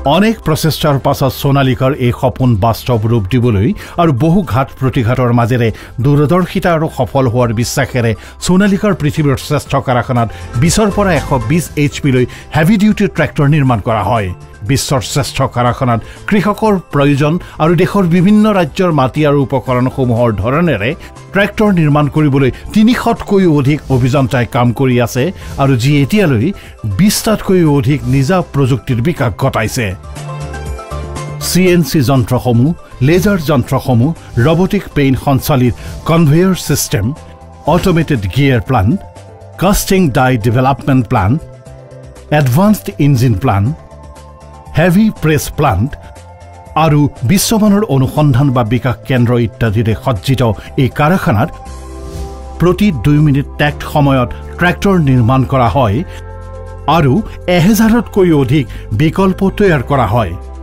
অনেক প্ৰচেষ্টাৰ পাছত সোণালিকাৰ এই সপোন বাস্তৱ ৰূপ দিবলৈ আৰু বহু ঘাট প্ৰতিঘাতৰ মাজেৰে দূৰদৰ্শিতা আৰু সফল হোৱাৰ বিশ্বাসেৰে সোণালিকাৰ পৃথিৱীৰ শ্ৰেষ্ঠ কাৰখানাত 20ৰ পৰা 120 HP লৈ হেভি ডিউটি ট্ৰেক্টৰ নিৰ্মাণ কৰা হয়। বিশ্বৰ শ্ৰেষ্ঠ কাৰখানাত কৃষকৰ প্ৰয়োজন আৰু দেশৰ বিভিন্ন ৰাজ্যৰ মাটি আৰু উপকৰণসমূহৰ ধৰণেৰে ট্ৰেক্টৰ নিৰ্মাণ কৰিবলৈ 300তকৈও অধিক অভিযন্তাই কাম কৰি আছে আৰু যি এতিয়ালৈ 20টাতকৈও অধিক নিজা প্ৰযুক্তিৰ বিকাশ ঘটাইছে। CNC যন্ত্ৰসমূহ, লেজাৰ যন্ত্ৰসমূহ, ৰবটিক পেইন সঞ্চালিত conveyor system, automated gear plant, casting die development plant, advanced engine plant, heavy press plant আৰু বিশ্বমানৰ অনুসন্ধান বা বিকাশ কেন্দ্ৰ ইত্যাদিৰে সজ্জিত এই কাৰখানাত প্ৰতি 2 মিনিট টেক্ট সময়ত ট্ৰেক্টৰ নিৰ্মাণ কৰা হয় আৰু 1000তকৈও অধিক বিকল্প তৈয়াৰ কৰা হয়।